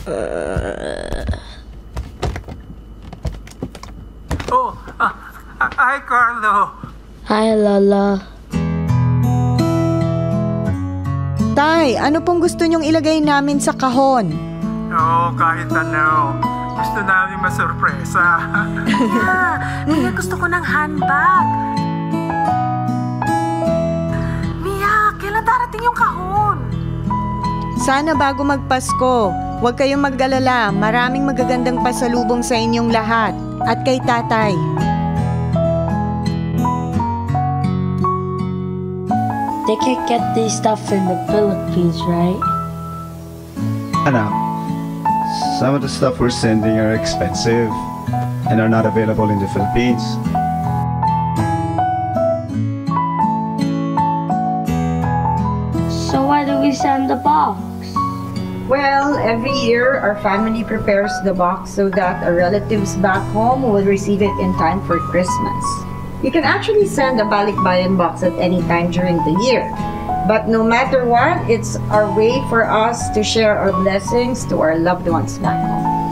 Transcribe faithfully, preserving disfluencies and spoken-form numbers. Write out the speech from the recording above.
Uh... Oh, uh, uh, hi, Carlo. Hi, Lolo. Tay, ano pong gusto nyong ilagay namin sa kahon? Oo, kahit ano. Gusto namin masurpresa. Yeah, Mia, gusto ko ng handbag. Mia, kailan darating yung kahon? Sana bago magpasko. Huwag kayong mag-alala. Maraming magagandang pasalubong sa inyong lahat. At kay tatay. They can get this stuff in the Philippines, right? Anak, some of the stuff we're sending are expensive and are not available in the Philippines. So why do we send the box? Well, every year our family prepares the box so that our relatives back home will receive it in time for Christmas. You can actually send a Balikbayan box at any time during the year. But no matter what, it's our way for us to share our blessings to our loved ones back home.